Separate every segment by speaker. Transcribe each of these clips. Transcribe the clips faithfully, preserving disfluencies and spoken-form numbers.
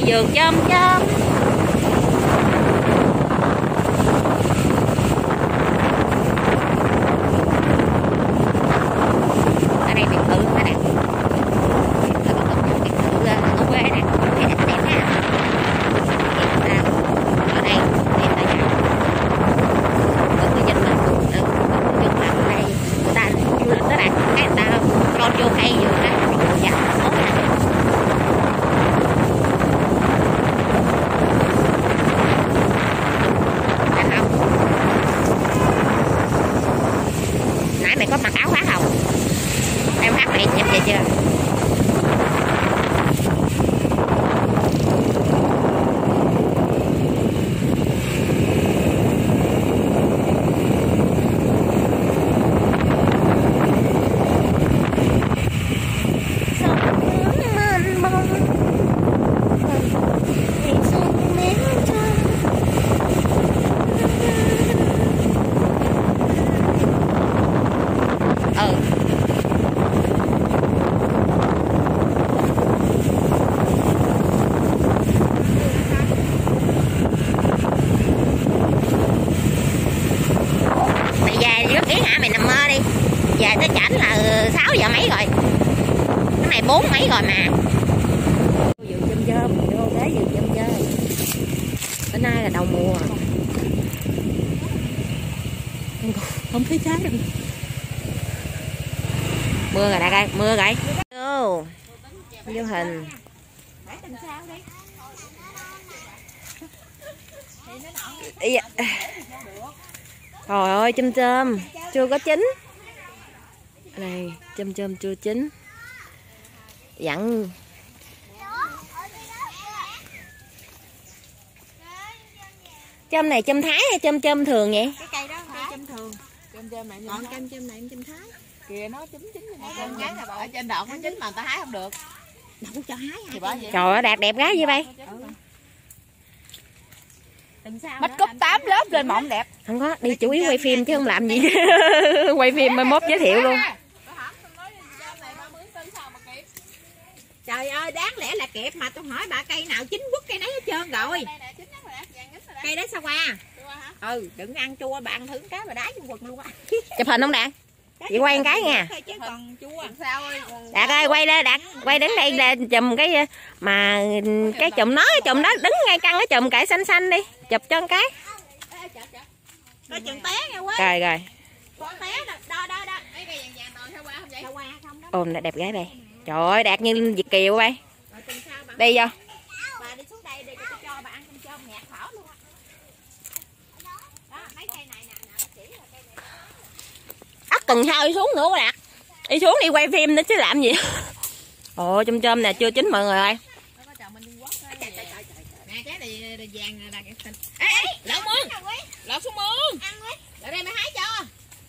Speaker 1: vườn chôm chôm. Ở đây biệt thự nữa nè. Biệt thự ở quê nè. Thấy đẹp đẹp ha. Ở đây đẹp tại nhà. Ở cái dân làm dân làm ở đây người ta du lịch đó bạn. Cái người ta con vô cây vườn đó. Dạ, tốt nè. Nãy mày có mặc áo khoác không? Em khoác mày nhập về chưa? Về tới chảnh là sáu giờ mấy rồi. Cái này bốn mấy rồi mà. Vườn chôm chôm, vô tới vườn chôm chôm. Bữa nay là đầu mùa. Không thấy trái đâu. Mưa rồi đại ca, mưa rồi. Vô. Vô hình. Trời ơi, chôm chôm chưa có chín. Này, chôm chôm chưa chín. Dặn chôm này chôm Thái hay chôm chôm thường vậy?
Speaker 2: Cái cây đó cây chôm thường. Chôm chôm này còn chôm chôm này em chôm Thái. Kìa nó chín chín ở trên đọt nó chín mà người ta hái không được. Đâu cho hái.
Speaker 1: Trời ơi, đạt đẹp gái vậy bay.
Speaker 2: Bách cúp tám lớp lên mộng đẹp.
Speaker 1: Không có, đi chủ yếu quay phim chứ không làm gì. Quay phim mai mốt giới thiệu luôn.
Speaker 2: Trời ơi, đáng lẽ là kẹp mà tôi hỏi bà cây nào chín quất cây nấy hết trơn rồi. Cây đó sao qua? Ừ, đừng ăn chua, bà ăn thử cái bà đá vô quần luôn á.
Speaker 1: Chụp hình không Đạt? Chị quay một cái nha.
Speaker 2: Chứ còn chua.
Speaker 1: Đạt ơi, quay lên Đạt, quay đến đây là chùm cái mà cái chùm nó, cái chùm đó đứng ngay căn cái chùm cải xanh xanh đi, chụp cho một cái.
Speaker 2: Coi chừng té nha quá.
Speaker 1: Rồi rồi.
Speaker 2: Con té đó đó đó. Mấy cây vàng vàng rồi sao qua không vậy? Sao qua không đó.
Speaker 1: Ôm đẹp gái đây. Trời ơi, Đạt như Việt kiều bay. Đi vô.
Speaker 2: Bà đi xuống đây đi cho cho bà ăn cơm chôm nhạt thở luôn á. Đó, mấy cây này nè, nè chỉ là cây này.
Speaker 1: Ắt cần sao đi xuống nữa Đạt. Đi xuống đi quay phim nữa chứ làm gì. Ồ, chôm chôm nè chưa chín mọi người ơi.
Speaker 2: Nè trái này vàng là cái xanh. Ê ê, lọt mương. Lọt xuống mương. Ăn đi. Lại đây mày hái cho.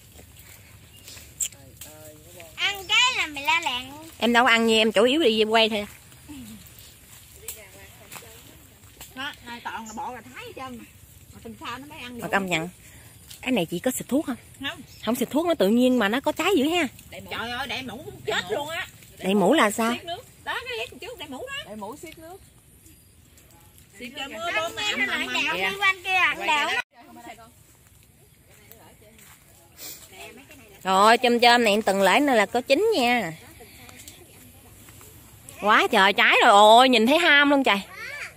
Speaker 2: Ăn cái là mày la làng.
Speaker 1: Em đâu ăn gì, em chủ yếu đi quay thôi.
Speaker 2: Đó, này toàn là bộ là thái hết trơn mà. Mà tuần sau nó mới ăn được.
Speaker 1: Mà công nhận cái này chị có xịt thuốc không?
Speaker 2: Không.
Speaker 1: Không xịt thuốc nó tự nhiên mà nó có trái dữ ha.
Speaker 2: Trời ơi, đậy mũ chết luôn á.
Speaker 1: Đậy mũ là sao?
Speaker 2: Đó cái ghét trước đậy mũ đó. Đậy mũ xiết nước. Xiết cho mưa bơm mà ẩm ẩm ẩm. Đi quanh kia ăn đèo.
Speaker 1: Rồi chôm chôm này từng lễ nữa là có chín nha. Quá trời trái rồi, ôi nhìn thấy ham luôn trời.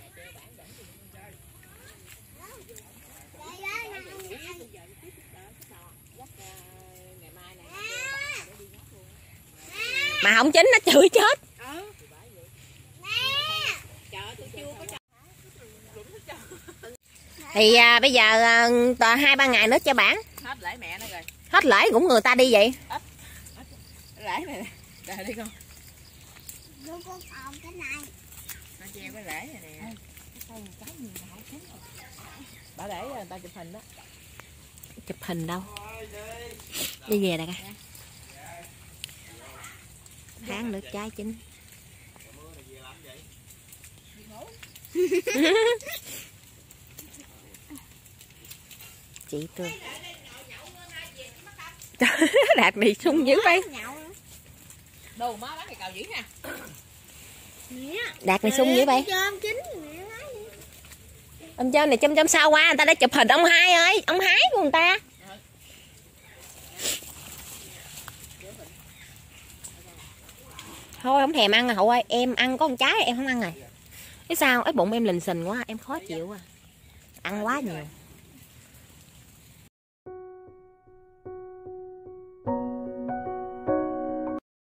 Speaker 1: Mà không chín nó chửi chết. Thì à, bây giờ à, hai ba ngày nữa cho bản.
Speaker 2: Hết lễ mẹ nó rồi.
Speaker 1: Hết lễ cũng người ta đi vậy.
Speaker 2: Hết. Lễ này nè. Đi con.
Speaker 3: Vô con còn cái này.
Speaker 2: Nó treo cái lễ này nè. Bà để người ta chụp hình đó.
Speaker 1: Chụp hình đâu? Đi về nè coi. Tháng nữa trái chín. Chị tôi Đạt đi sung dữ vậy.
Speaker 2: Đồ má bán cái cào dữ nha.
Speaker 1: Đạt này sung dữ vậy.
Speaker 3: Chôm chín.
Speaker 1: Ông trên này chăm chăm sao qua người ta đã chụp hình ông hai ơi, ông hái của người ta. Thôi không thèm ăn rồi Hậu ơi, em ăn có con trái em không ăn rồi. Cái sao? Cái bụng em lình xình quá, em khó chịu à. Ăn quá nhiều.